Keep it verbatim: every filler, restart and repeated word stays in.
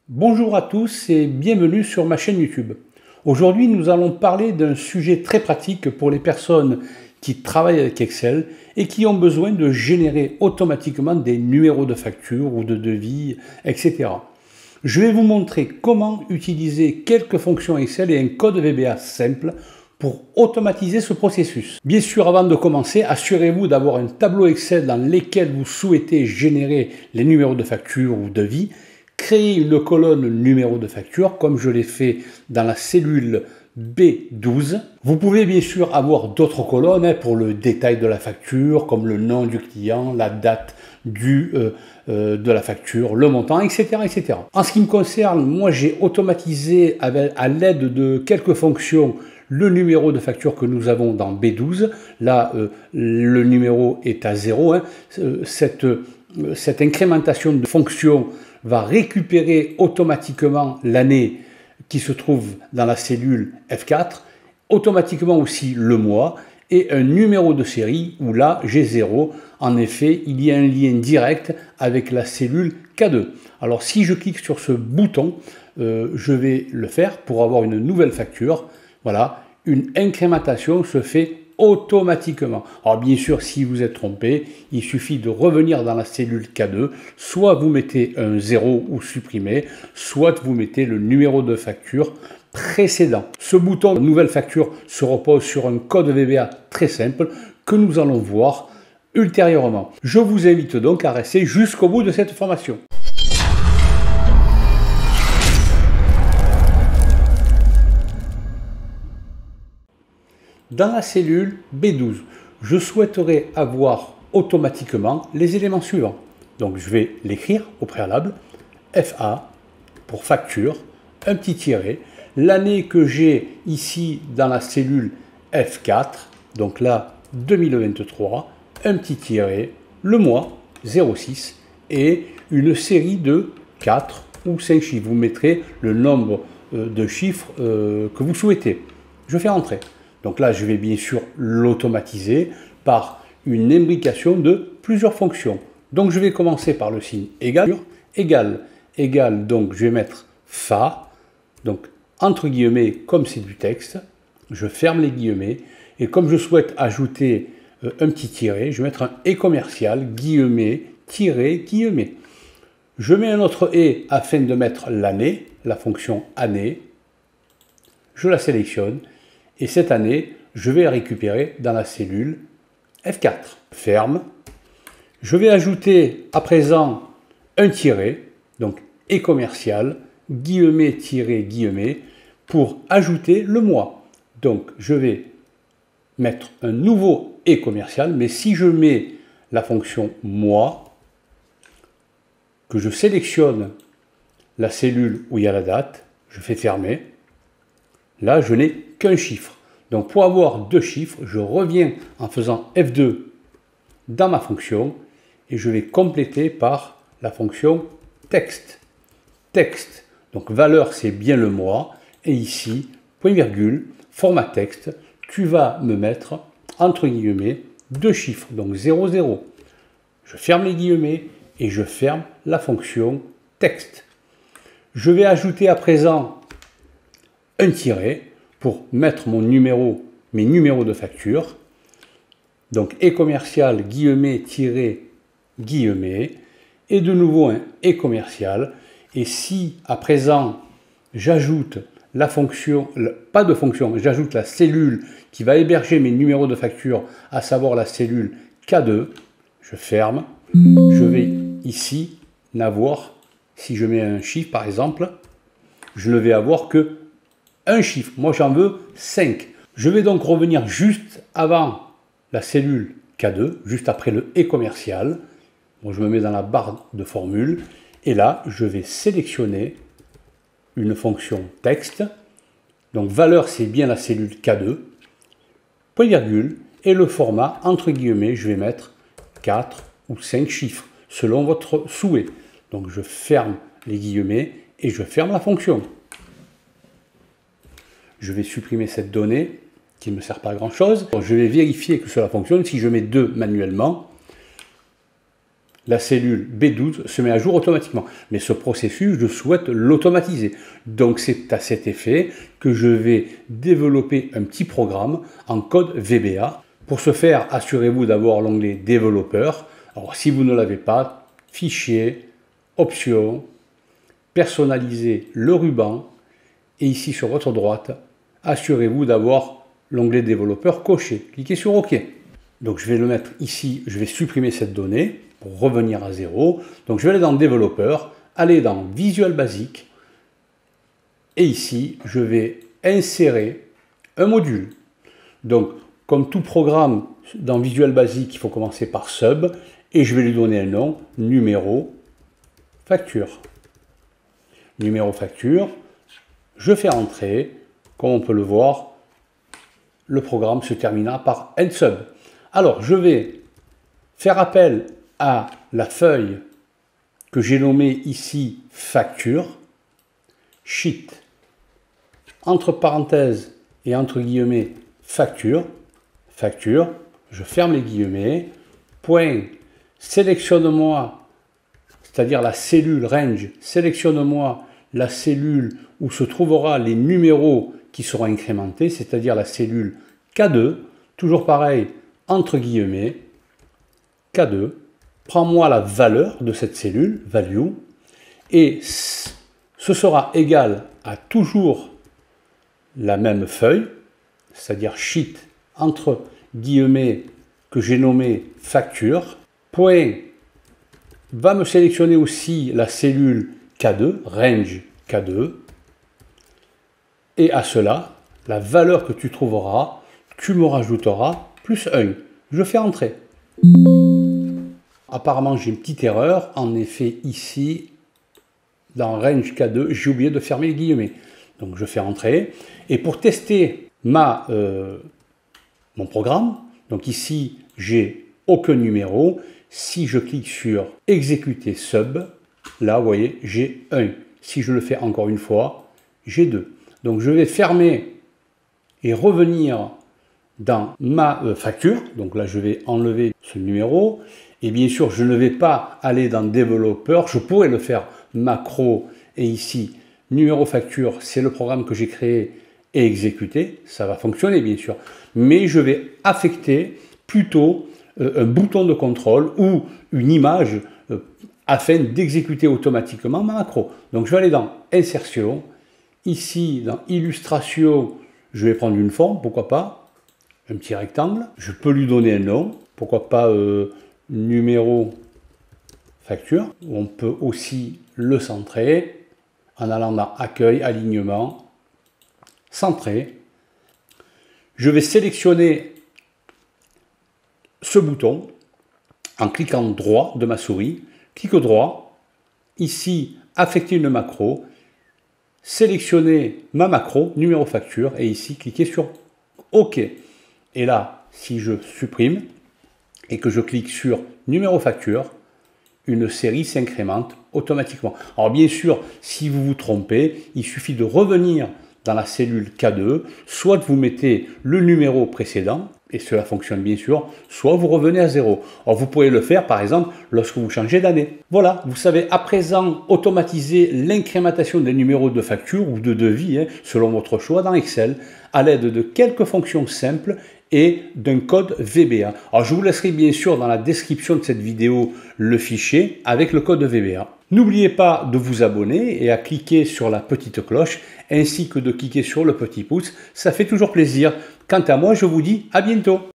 Bonjour à tous et bienvenue sur ma chaîne YouTube. Aujourd'hui, nous allons parler d'un sujet très pratique pour les personnes qui travaillent avec Excel et qui ont besoin de générer automatiquement des numéros de facture ou de devis, et cetera. Je vais vous montrer comment utiliser quelques fonctions Excel et un code V B A simple pour automatiser ce processus. Bien sûr, avant de commencer, assurez-vous d'avoir un tableau Excel dans lequel vous souhaitez générer les numéros de facture ou devis. Créez une colonne numéro de facture comme je l'ai fait dans la cellule B douze. Vous pouvez bien sûr avoir d'autres colonnes hein, pour le détail de la facture, comme le nom du client, la date du, euh, euh, de la facture, le montant, et cetera, et cetera. En ce qui me concerne, moi j'ai automatisé avec, à l'aide de quelques fonctions le numéro de facture que nous avons dans B douze. Là, euh, le numéro est à zéro. Hein. Cette, euh, cette incrémentation de fonctions va récupérer automatiquement l'année qui se trouve dans la cellule F quatre, automatiquement aussi le mois et un numéro de série où là j'ai zéro. En effet, il y a un lien direct avec la cellule K deux. Alors si je clique sur ce bouton, euh, je vais le faire pour avoir une nouvelle facture. Voilà, une incrémentation se fait automatiquement. Alors bien sûr, si vous êtes trompé, il suffit de revenir dans la cellule K deux, soit vous mettez un zéro ou supprimez, soit vous mettez le numéro de facture précédent. Ce bouton nouvelle facture se repose sur un code V B A très simple que nous allons voir ultérieurement. Je vous invite donc à rester jusqu'au bout de cette formation. Dans la cellule B douze, je souhaiterais avoir automatiquement les éléments suivants. Donc je vais l'écrire au préalable, F A pour facture, un petit tiret, l'année que j'ai ici dans la cellule F quatre, donc là deux mille vingt-trois, un petit tiret, le mois zéro six et une série de quatre ou cinq chiffres. Vous mettrez le nombre de chiffres que vous souhaitez. Je fais entrer. Donc là, je vais bien sûr l'automatiser par une imbrication de plusieurs fonctions. Donc je vais commencer par le signe égal, égal, égal, donc je vais mettre Fa, donc entre guillemets, comme c'est du texte, je ferme les guillemets, et comme je souhaite ajouter euh, un petit tiret, je vais mettre un et commercial, guillemets, tiret, guillemets. Je mets un autre et afin de mettre l'année, la fonction année, je la sélectionne, et cette année, je vais la récupérer dans la cellule F quatre. Ferme. Je vais ajouter à présent un tiret, donc et commercial, guillemets, tiret, guillemets, pour ajouter le mois. Donc je vais mettre un nouveau et commercial, mais si je mets la fonction mois, que je sélectionne la cellule où il y a la date, je fais fermer. Là, je n'ai qu'un chiffre. Donc, pour avoir deux chiffres, je reviens en faisant F deux dans ma fonction et je vais compléter par la fonction texte. Texte, donc valeur, c'est bien le mois. Et ici, point virgule, format texte, tu vas me mettre, entre guillemets, deux chiffres, donc zéro, zéro. Je ferme les guillemets et je ferme la fonction texte. Je vais ajouter à présent un tiret pour mettre mon numéro, mes numéros de facture. Donc, et commercial, guillemets, tiret, guillemets. Et de nouveau un et commercial. Et si, à présent, j'ajoute la fonction, pas de fonction, j'ajoute la cellule qui va héberger mes numéros de facture, à savoir la cellule K deux, je ferme. Je vais ici n'avoir, si je mets un chiffre par exemple, je ne vais avoir que un chiffre. Moi, j'en veux cinq. Je vais donc revenir juste avant la cellule K deux, juste après le et commercial. Bon, je me mets dans la barre de formule. Et là, je vais sélectionner une fonction texte. Donc, valeur, c'est bien la cellule K deux. Point virgule. Et le format, entre guillemets, je vais mettre quatre ou cinq chiffres, selon votre souhait. Donc, je ferme les guillemets et je ferme la fonction. Je vais supprimer cette donnée qui ne me sert pas à grand chose. Je vais vérifier que cela fonctionne. Si je mets deux manuellement, la cellule B douze se met à jour automatiquement. Mais ce processus, je souhaite l'automatiser. Donc c'est à cet effet que je vais développer un petit programme en code V B A. Pour ce faire, assurez-vous d'avoir l'onglet développeur. Alors si vous ne l'avez pas, fichier, options, personnaliser le ruban. Et ici sur votre droite, assurez-vous d'avoir l'onglet développeur coché. Cliquez sur OK. Donc je vais le mettre ici, je vais supprimer cette donnée pour revenir à zéro. Donc je vais aller dans développeur, aller dans Visual Basic. Et ici, je vais insérer un module. Donc comme tout programme dans Visual Basic, il faut commencer par sub. Et je vais lui donner un nom, numéro facture. Numéro facture. Je fais entrer, comme on peut le voir, le programme se terminera par end sub. Alors, je vais faire appel à la feuille que j'ai nommée ici facture, sheet, entre parenthèses et entre guillemets facture, facture, je ferme les guillemets, point, sélectionne-moi, c'est-à-dire la cellule range, sélectionne-moi la cellule où se trouvera les numéros qui seront incrémentés, c'est-à-dire la cellule K deux, toujours pareil, entre guillemets, K deux, prends-moi la valeur de cette cellule, value, et ce sera égal à toujours la même feuille, c'est-à-dire sheet, entre guillemets, que j'ai nommé facture, point, va me sélectionner aussi la cellule K deux, range K deux, et à cela, la valeur que tu trouveras, tu me rajouteras plus un. Je fais entrer. Apparemment, j'ai une petite erreur. En effet, ici, dans range K deux, j'ai oublié de fermer les guillemets. Donc, je fais entrer. Et pour tester ma, euh, mon programme, donc ici, j'ai aucun numéro. Si je clique sur exécuter sub, là, vous voyez, j'ai un. Si je le fais encore une fois, j'ai deux. Donc, je vais fermer et revenir dans ma euh, facture. Donc là, je vais enlever ce numéro. Et bien sûr, je ne vais pas aller dans développeur. Je pourrais le faire macro. Et ici, numéro facture, c'est le programme que j'ai créé et exécuté. Ça va fonctionner, bien sûr. Mais je vais affecter plutôt euh, un bouton de contrôle ou une image euh, afin d'exécuter automatiquement ma macro. Donc, je vais aller dans insertion. Ici, dans illustration, je vais prendre une forme, pourquoi pas, un petit rectangle. Je peux lui donner un nom, pourquoi pas euh, numéro facture. On peut aussi le centrer en allant dans accueil, alignement, centrer. Je vais sélectionner ce bouton en cliquant droit de ma souris. Clic droit, ici, affecter une macro. Sélectionner ma macro, numéro facture, et ici, cliquez sur OK. Et là, si je supprime et que je clique sur numéro facture, une série s'incrémente automatiquement. Alors bien sûr, si vous vous trompez, il suffit de revenir dans la cellule K deux, soit vous mettez le numéro précédent, et cela fonctionne bien sûr, soit vous revenez à zéro. Alors vous pourrez le faire par exemple lorsque vous changez d'année. Voilà, vous savez à présent automatiser l'incrémentation des numéros de facture ou de devis, hein, selon votre choix dans Excel, à l'aide de quelques fonctions simples et d'un code V B A. Alors je vous laisserai bien sûr dans la description de cette vidéo le fichier avec le code V B A. N'oubliez pas de vous abonner et à cliquer sur la petite cloche ainsi que de cliquer sur le petit pouce, ça fait toujours plaisir. Quant à moi, je vous dis à bientôt.